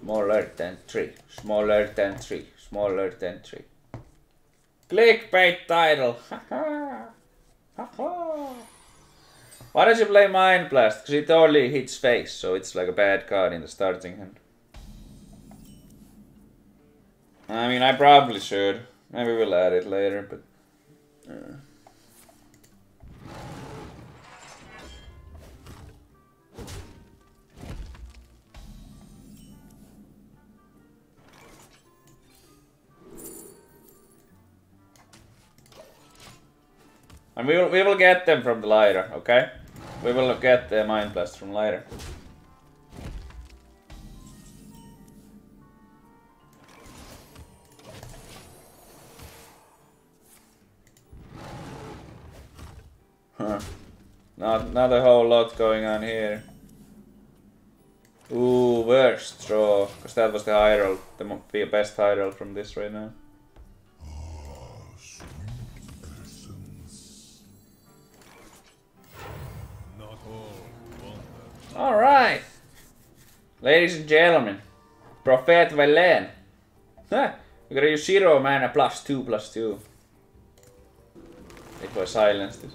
Smaller than 3. Smaller than 3. Smaller than 3. Clickbait title. Haha. Haha. Why does he play Mind Blast? Because it only hits face, so it's like a bad card in the starting hand. I mean, I probably should. Maybe we'll add it later, but... And we will get them from the lighter, okay? We will get the Mind Blast from lighter. Huh. Not a whole lot going on here. Ooh, worst draw. Because that was the high roll. The best high roll from this right now. Alright! Ladies and gentlemen, Prophet Velen. Huh. We're gonna use 0 mana +2/+2. If I silence this.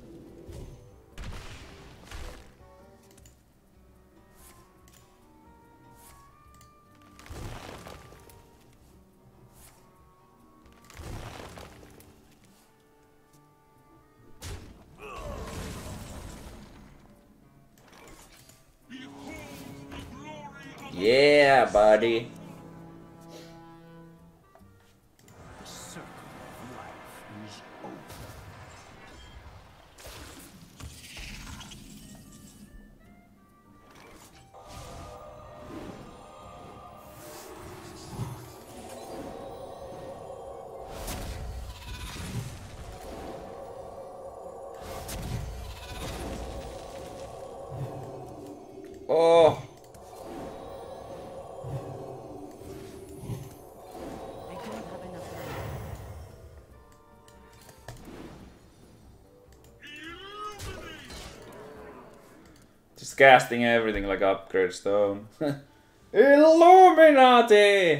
Yeah, buddy. The circle of life is over. Oh. Just casting everything like upgrade stone. Illuminati!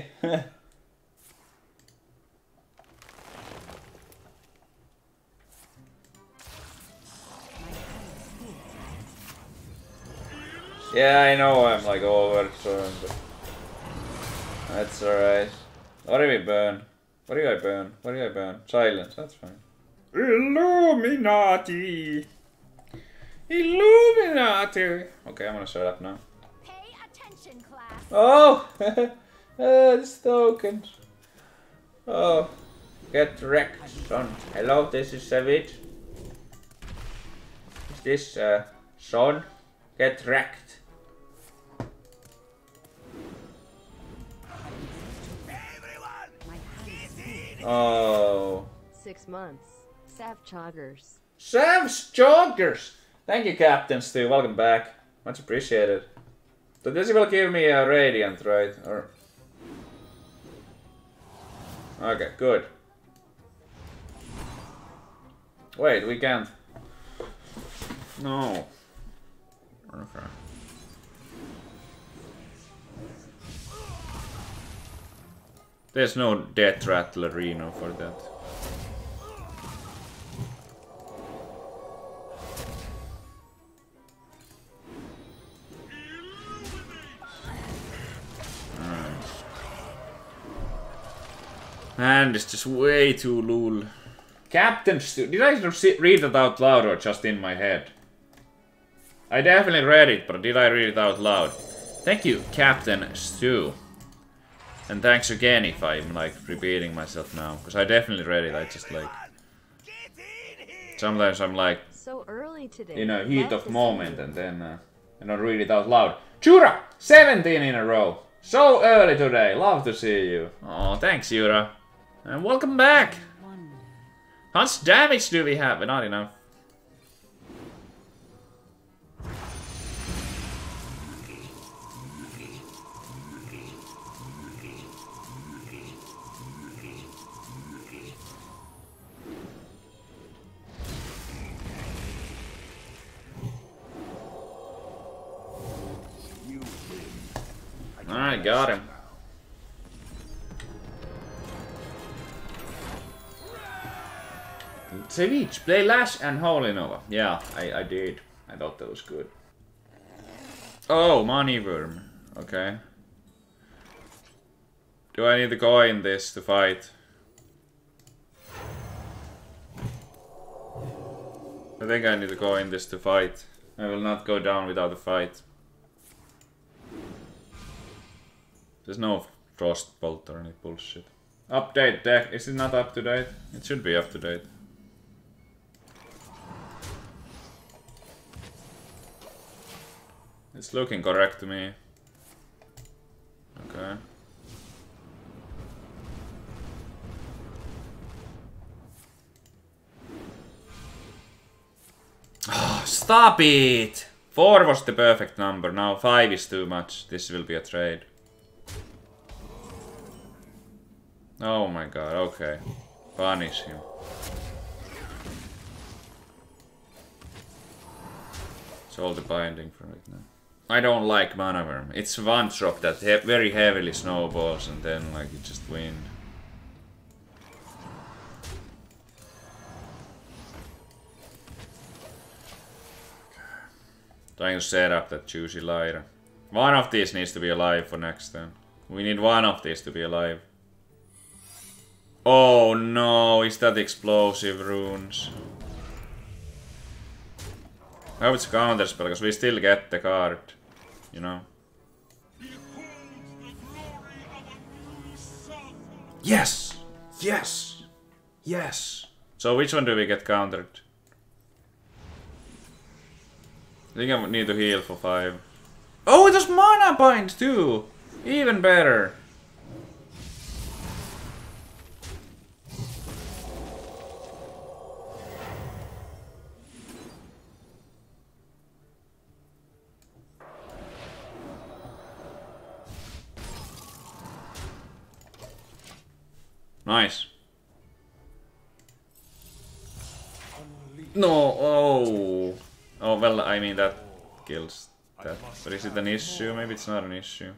Yeah, I know I'm like overthrown, but that's alright. What do we burn? What do I burn? What do I burn? Silence, that's fine. Illuminati! Illuminati! Okay, I'm gonna shut up now. Pay attention, class. Oh! This tokens. Oh. Get wrecked, son. Hello, this is Savage. Is this, son? Get wrecked. Oh. 6 months. Sav Choggers. Sav's Joggers! Thank you, Captain Stu. Welcome back. Much appreciated. So this will give me a Radiant, right? Or... Okay, good. Wait, we can't. No. Okay. There's no Death Rattler Reno for that. And it's just way too lul. Captain Stu. Did I read it out loud or just in my head? I definitely read it, but did I read it out loud? Thank you, Captain Stu. And thanks again if I'm like repeating myself now, because I definitely read it. I just like sometimes I'm like so early today. In a heat of moment, and then I don't read it out loud. Jura, 17 in a row. So early today. Love to see you. Oh, thanks, Jura, and welcome back. How much damage do we have? Not enough. I got him. Ceviche, play Lash and Holy Nova. Yeah, I did. I thought that was good. Oh, Money Worm. Okay. Do I need to go in this to fight? I think I need to go in this to fight. I will not go down without a fight. There's no Frostbolt or any bullshit. Update deck. Is it not up to date? It should be up to date. It's looking correct to me. Okay. Stop it! 4 was the perfect number. Now 5 is too much. This will be a trade. Oh my god, okay. Punish him. All the binding from it now. I don't like Mana Worm. It's one drop that very heavily snowballs and then like you just win. Trying to set up that juicy lighter. One of these needs to be alive for next turn. We need one of these to be alive. Oh no, is that explosive runes? I hope it's counterspell, because we still get the card, you know. Yes! Yes! Yes! So which one do we get countered? I think I need to heal for 5. Oh, it was Mana Bind too! Even better! Nice. No, oh. Oh, well, I mean that kills that. But is it an issue? Maybe it's not an issue.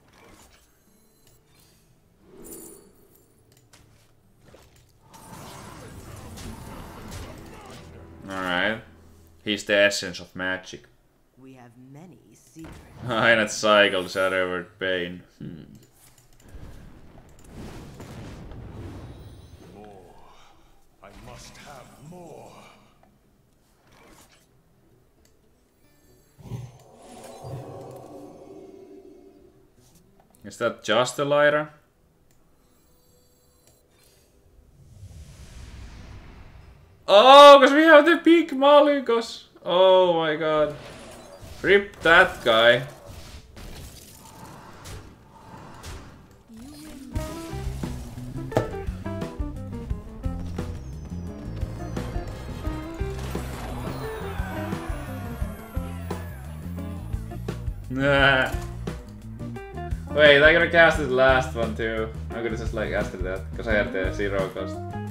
Alright. He's the essence of magic. We have many secrets. Aina cycle Shadowward Pain. I must have more. Is that just a Lyra? Oh, because we have the big Malikos. Oh my god. Rip that guy. Nah. Wait, I gotta cast the last one too. I'm gonna just like after that, because I had the 0 cost.